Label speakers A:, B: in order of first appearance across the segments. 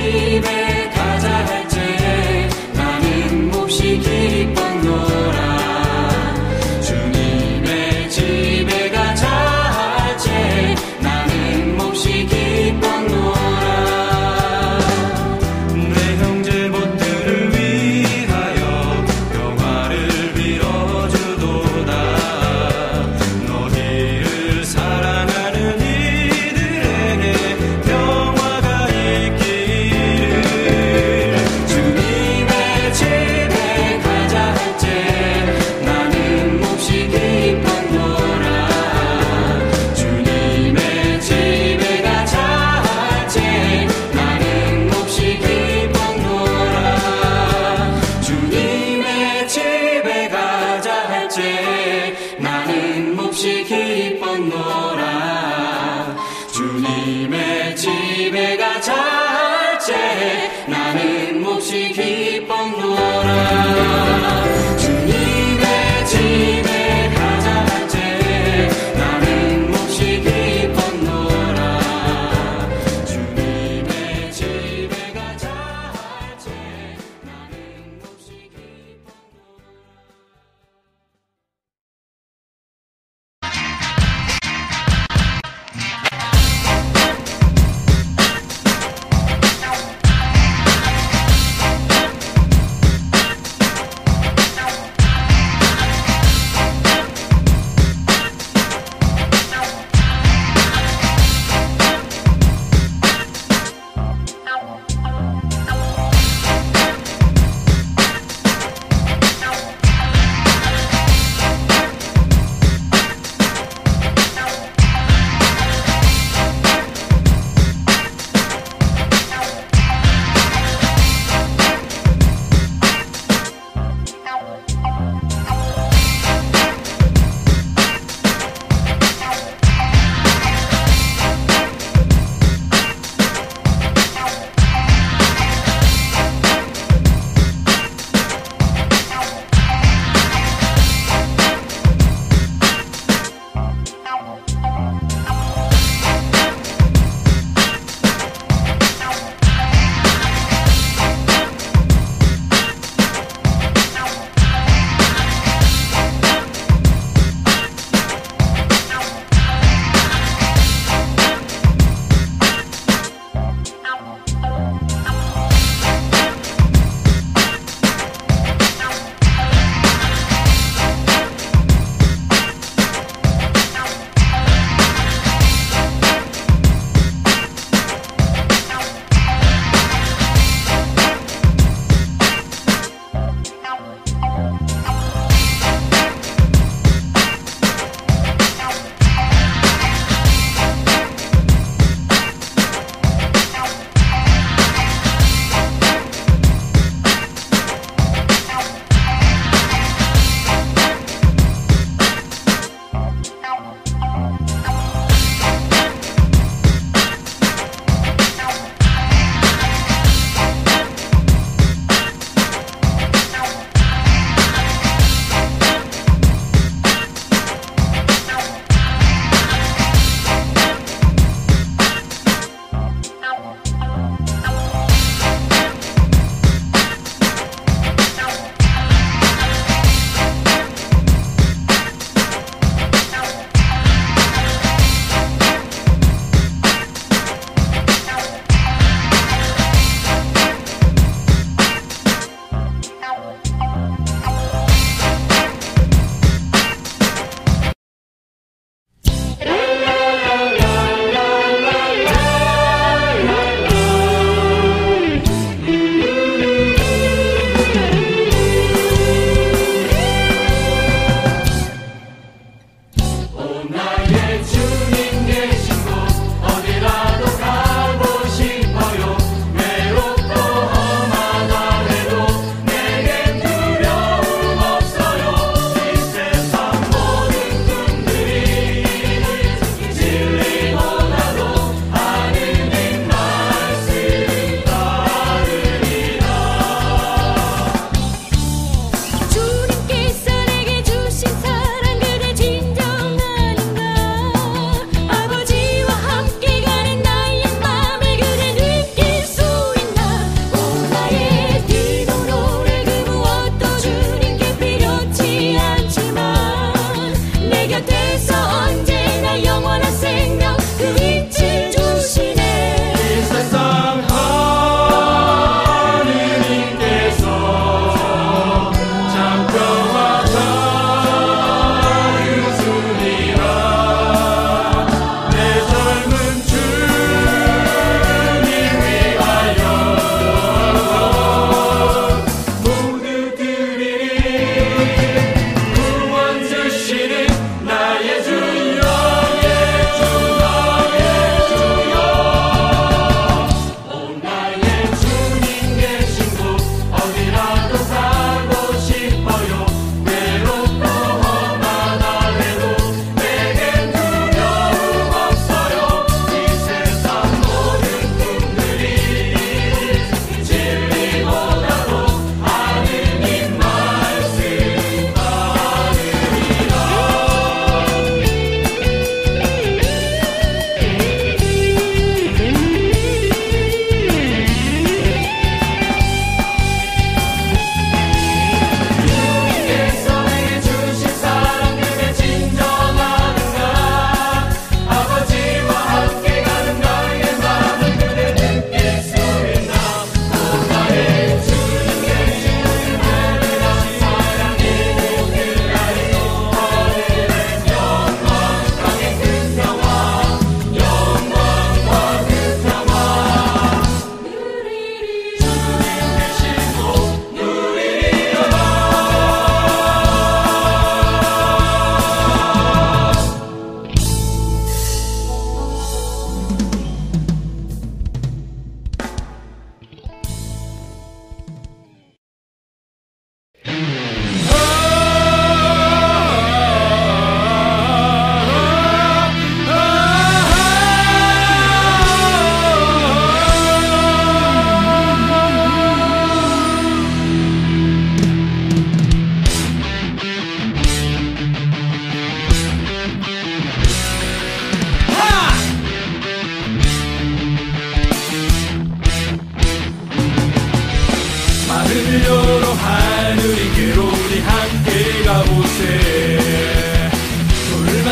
A: 집에 가자 할 때 나는 몹시 기뻤노라. 주님의 집에 가자 할 때 나는 몹시 기뻤노라. 내 형제못들을 위하여 평화를 빌어주도다. 너희를 사랑하는 이들에게 평화가 있기를. 주님의 집에 가자 할 때 나는 몹시 기뻤노라. 주님의 집에 가자 할 때 나는 몹시 기뻤노라. 주님의 집에 가자 할 때 나는 몹시 기뻤노라. 주님의 집에 가자 할 때 나는 몹시 기뻤노라. 주님의 집에 가자 할 때 나는 몹시 기뻤노라. 주님의 집에 가자 할 때 나는 몹시 기뻤노라.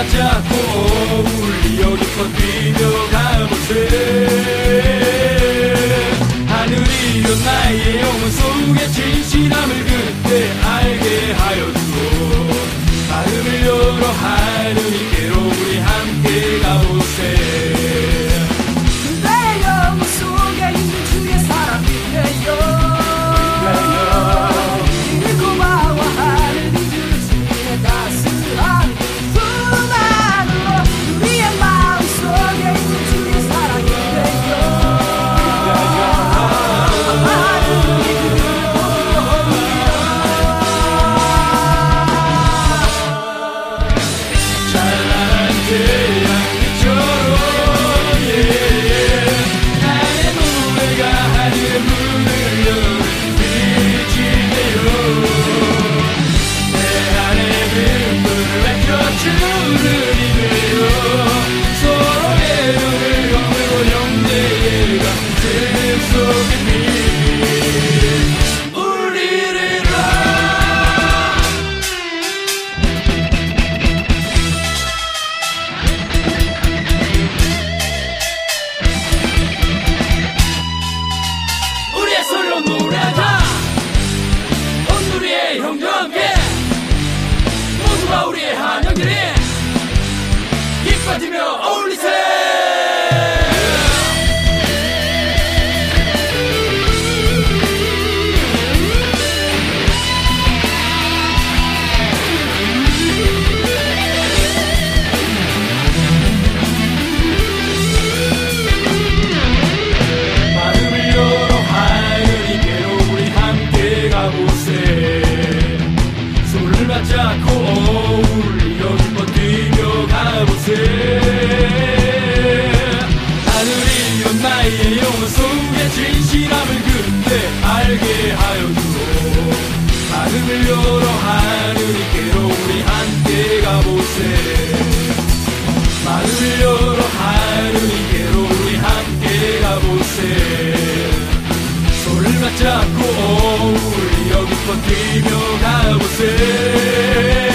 B: 맞잡고 울려 깊어 뛰며 가보세. 하늘이여 나의 영혼 속에 진실함을 그때 알게 하여 주오. 마음을 열어 하느님께로 우리 함께 가보세.
C: 내 영혼 속에 있는 주의 사랑 위에요. 고마워하는 이 주님의 따스한 품안으로 우리의 마음 속에 있는 주의 사랑이래요.
B: 찬란한 태양빛처럼 나의 노래가 하늘의 문을 여는 빛이네요. 내 안에 빈불을 밝혀주는 이래요. 서로의 눈을 영으로 영대의 가슴 속에 빛 울리리라. 우리의 소리로 노래하자. 온누리의 형제와 함께 모두가 우리의 한영들이 기뻐지며 어울리세. 마음을 열어 하느님께로 우리 함께 가보세. 손을 맞잡고 울려 기뻐 뛰며 가보세. 하늘이여 나의 영혼 속에 진실함을 그때 알게 하여 주오. 마음을 열어 하느님께로 우리 함께 가보세. 마음을 열어 하느님께로 우리 함께 가보세. 손을 맞잡고 울려 기뻐 뛰며 가보세.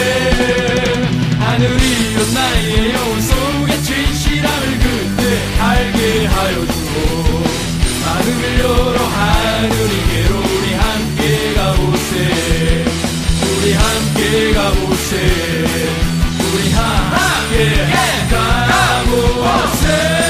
B: 하늘이여 나의 영혼 속에 진실함을 그때 알게 하여 주오. 마음을 열어 하느님께로 우리 함께 가보세. 우리 함께 가보세. 우리 함께 가보세.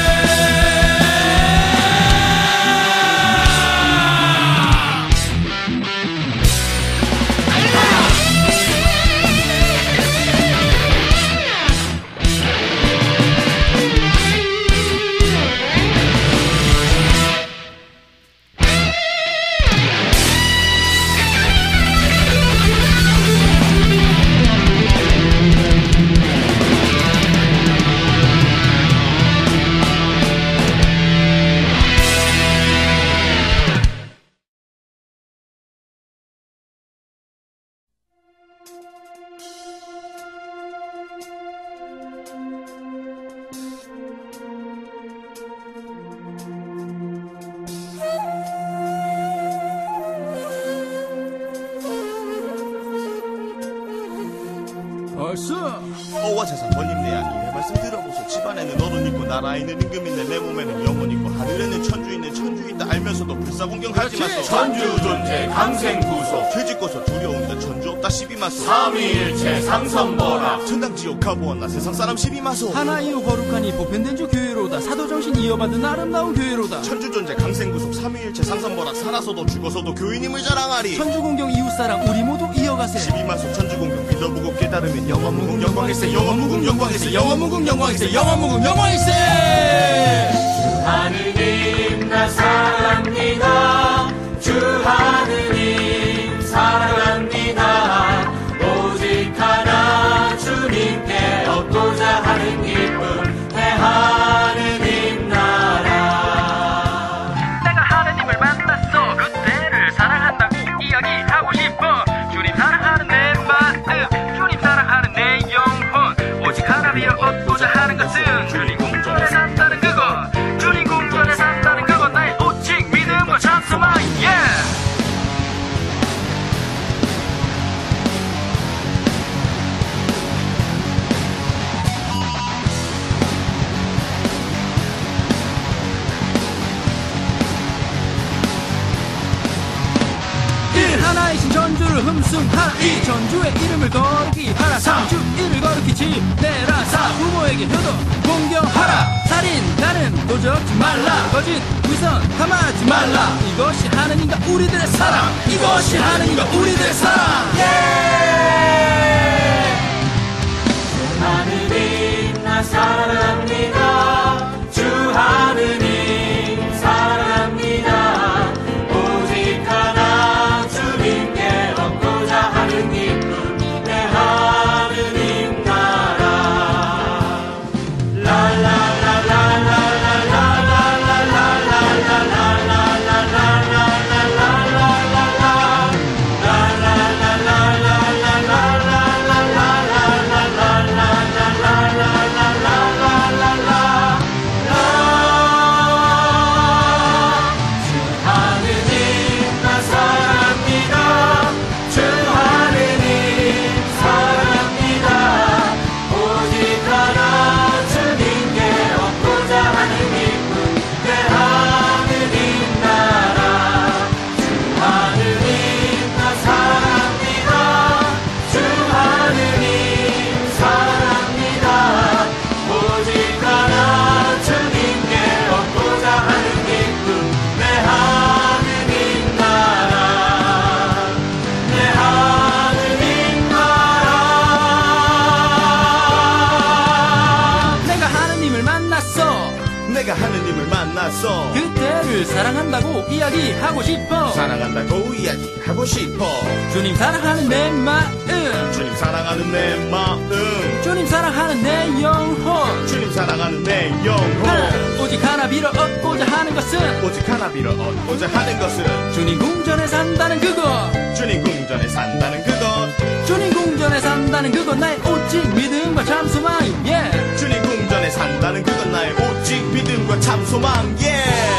D: 어와 세상 권님내야 이내 말씀 들어보소. 집안에는 어른 있고 나라에는 임금 있네. 내 몸에는 영혼 있고 하늘에는 천주 있네. 천주 있다 알면서도 불사공경하지 마소.
E: 천주 존재 강생구속
D: 죄짓고서 두려운데 천주 없다 시비 마소.
E: 삼위일체 상선보라
D: 천당 지옥 가보았나 세상 사람 시비 마소.
F: 하나이요 거룩하니 보편된 주 교회로다. 사도정신 이어받은 아름다운 교회로다.
D: 천주 존재 강생구속 삼위일체 상선보라. 살아서도 죽어서도 교인임을 자랑하리.
F: 천주공경 이웃사랑 우리 모두 이어가세.
D: 시비 마소. 천주공경 믿어보고 깨달으면 영원무궁 영광일세. 영원무궁 영광일세.
F: 영원무궁 영광일세. 영원무궁 영광일세.
E: 하느님 나 사랑합니다. 주 하느님 사랑합니다. 오직 하나 주님께 얻고자 하는 기쁨 내 하느님 나라.
G: 내가 하느님을 만났어. 그때를 사랑한다고 이야기하고 싶어. 주님 사랑하는 내 마음, 주님 사랑하는 내 영혼. 오직 하나 비어 얻고자 하는 것은 주님 공전에 산다는 그것.
F: 흠숭하라 이 전주의 이름을 거르기 하라 상주 이를 거르기 지내라 사부모에게 효도 공경하라 살인 가는 도적지 말라 거짓 위선 탐하지 말라 이것이 하느님과 우리들의 사랑 이것이 하느님과 우리들의 사랑
E: 하느님 나 사랑합니다 주 하느님 사랑합니다 오직 하나 주님께 얻고자 하는 기쁨 내 하느님 나라
D: 내가 하느님을 만났어
F: 그때를 사랑한다고 이야기하고 싶어
D: 사랑한다고 이야기하고 싶어
F: 주님 사랑하는 내 마음
D: 주님 사랑하는 내 마음
F: 주님 사랑하는 내 영혼
D: 주님 사랑하는 내 영혼
F: 오직 하나 빌어 얻고자 하는 것은
D: 오직 하나 빌어 얻고자 하는 것은
F: 주님 궁전에 산다는 그것
D: 주님 궁전에 산다는 그것
F: 주님 궁전에 산다는 그것 나의 오직 믿음과 참 소망 yeah.
D: 주님 궁전에 산다는 그것 나의 오직 믿음과 참 소망 yeah.